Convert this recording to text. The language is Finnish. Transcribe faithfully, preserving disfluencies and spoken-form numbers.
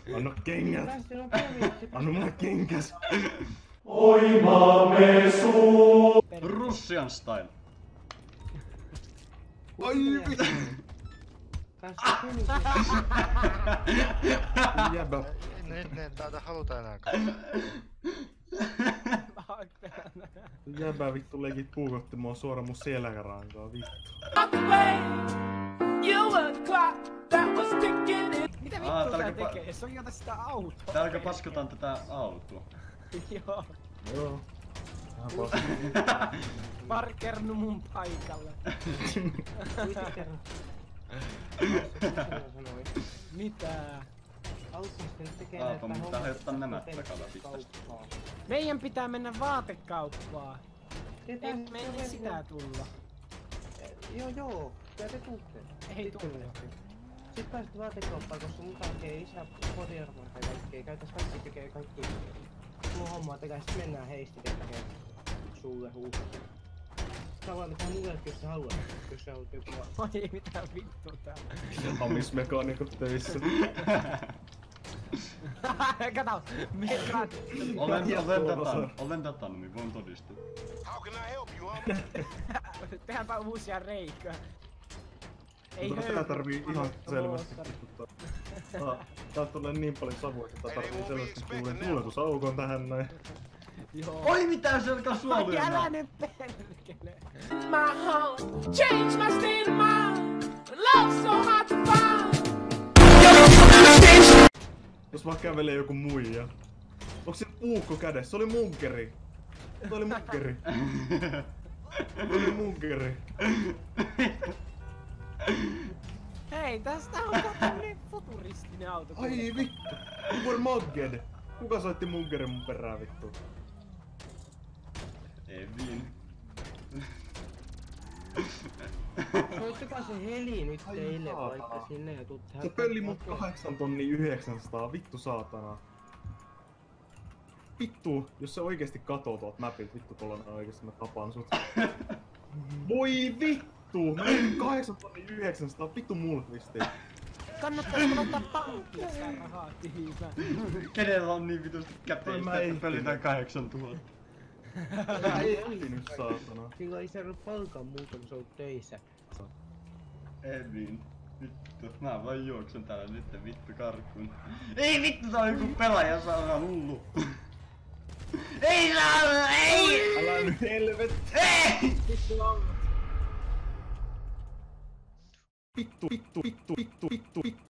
Anna kengät! Päästiin on poliisi. Anna mulle kenkäs! Oi maamme suu! Russian style. Ai vittu! Päästiin poliisi. Jäbä. Nyt ne täältä haluta enää katsoa. Jäbä vittu legit puukotti mua suoraan mun selkärankaa vittu. Mitä Aa, vittua tää tälläkö pa- tekee? Se on jota sitä autoa. Täälläkö paskotaan tätä autoa? Joo. Joo. Vähän paska. Parkernu mun paikalle. Kuitenkin kerran. Sanoi. Mitä? Auttamista nyt tekee Aapa, näitä mutta hommia. ottaa nämä Teemme takalla pitästä. kauppaa. Meidän pitää mennä vaatekauppaan. Tietää, Ei että me se ei on sitä vielä- tulla. Joo joo, kyllä te tuutte. Ei Sitten tulla. lähti. Sitten pääsit vaatekauppaan, koska mun kaikkea isä kotiarvoita ja kaikkea. Käytäis kaikki tekee kaikki mun hommaa tekee, sit mennään heisti tekee sulle huuhtoja. Sama mitä muillekin, jos sä haluat, jos sä haluat joku vaan. Oi mitä vittu tää. Amismekaanikot töissä. Kato, mekan. Olen, Ja olen tuolla datannut, olen datannut, niin voin todistaa. Tehdäänpä uusia reiköjä. Ei Mutta tää höyry. tarvii ihan selvästi tiputtaa. Tää- Täältä tulee niin paljon savua, että tää tarvii selvästi tuulen tuuletusaukon tähän näin. Joo. Oi mitä se alkaa Ai suolumaan? älä nyt perkele. My heart, change my state of mind. Love so hard to find. Jos vaan kävelee joku muija. Onks se puukko kädessä? Se oli munkeri. Se oli munkeri. Se oli munkeri. Hei, tästä on tämmönen futuristinen auto. Ai vittu. Kuka on Magged? Kuka soitti munkerin mun perään vittu? Evin. Soittakaa se heli nyt Ai teille saatana. vaikka sinne ja tuut tähän. Se pölli mun kahdeksan tonni yhdeksänsataa, vittu saatana. Vittu, jos se oikeesti katoo tuolta mapilta, vittu tollanen oikeesti mä tapan sut. Voi vittu! Mä menin kahdeksan tonni yhdeksänsataa, vittu mulkvisti. Kannattaisiko laittaa pankkiin sitä rahaa tiivään? Kenellä on niin vitusti Toi käteistä, mä että ehtin. pöllitään kahdeksan tuhatta? Ei ehtinyt saatana. Silloin ei saanut palkan muuta kun sä oot töissä. Evin. Vittu, mä vaan juoksen täällä nyt vittu karkuun. Ei vittu, tää on joku pelaaja saada hullu. Ei saa, ei! Älä nyt helvet! Ei! Vittu, vittu, vittu, vittu, vittu, vittu.